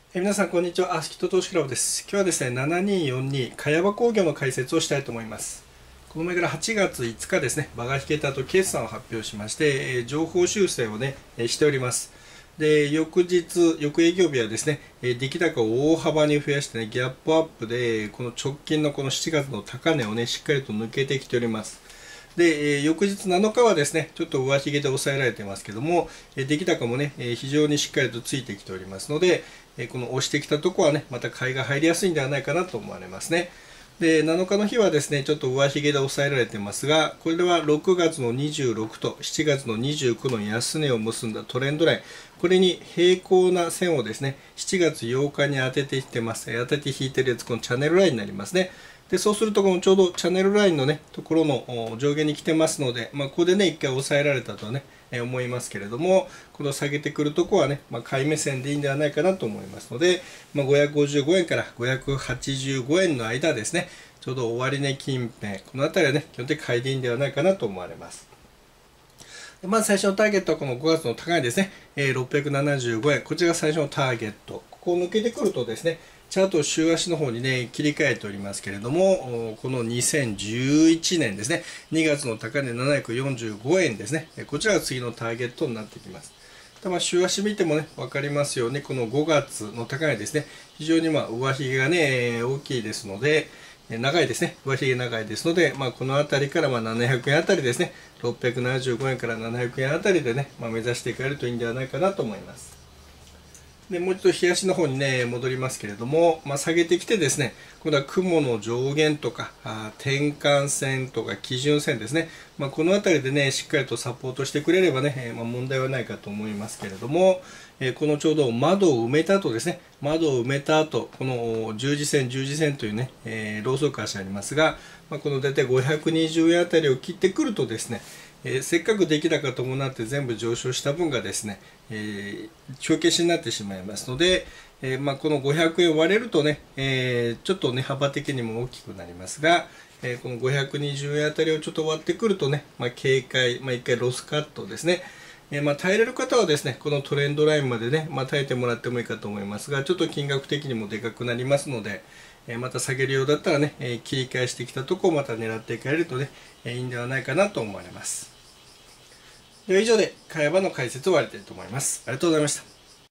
皆さん、こんにちは。スキット投資クラブです。今日はですね、7242、茅場工業の解説をしたいと思います。この銘柄8月5日ですね、場が引けた後、決算を発表しまして、情報修正をね、しております。で、翌営業日はですね、出来高を大幅に増やしてね、ギャップアップで、この直近のこの7月の高値をね、しっかりと抜けてきております。で、翌日7日はですね、ちょっと上髭で抑えられてますけども、出来高もね、非常にしっかりとついてきておりますので、この押してきたところはね、また買いが入りやすいんではないかなと思われますね。で、7日の日はですね、ちょっと上髭で抑えられてますが、これでは6月の26と7月の29の安値を結んだトレンドライン、これに平行な線をですね、7月8日に当てていってます。当てて引いてるやつ、このチャンネルラインになりますね。で、そうすると、このちょうどチャンネルラインのね、ところの上下に来てますので、ここでね、一回抑えられたとはね、思いますけれども、この下げてくるところはね、買い目線でいいんではないかなと思いますので、555円から585円の間ですね、ちょうど終値近辺、この辺りはね、基本的に買いでいいんではないかなと思われます。まず最初のターゲットはこの5月の高値ですね、675円、こちらが最初のターゲット。ここを抜けてくるとですね、チャートを週足の方にね、切り替えておりますけれども、この2011年ですね、2月の高値745円ですね、こちらが次のターゲットになってきます。週足見てもね、分かりますように、この5月の高値ですね、非常に上髭がね、大きいですので、長いですね。上髭長いですので、この辺りから700円あたりですね、675円から700円あたりでね、目指していかれるといいんではないかなと思います。で、もう一度日足の方にね、戻りますけれども、下げてきてですね、今度は雲の上限とか、転換線とか基準線ですね、この辺りでね、しっかりとサポートしてくれればね、問題はないかと思いますけれども、このちょうど窓を埋めた後ですね、窓を埋めた後、この十字線というね、ローソク足ありますが、この大体520円あたりを切ってくるとですね、せっかく出来高伴って全部上昇した分がですね、帳消しになってしまいますので、この500円割れるとね、ちょっと値幅的にも大きくなりますが、この520円あたりをちょっと割ってくるとね、警戒、一回ロスカットですね。耐えれる方はですね、このトレンドラインまでね、耐えてもらってもいいかと思いますが、ちょっと金額的にもでかくなりますので、また下げるようだったらね、切り返してきたところをまた狙っていかれるとね、いいんではないかなと思われます。では以上で、茅場の解説を終わりたいと思います。ありがとうございました。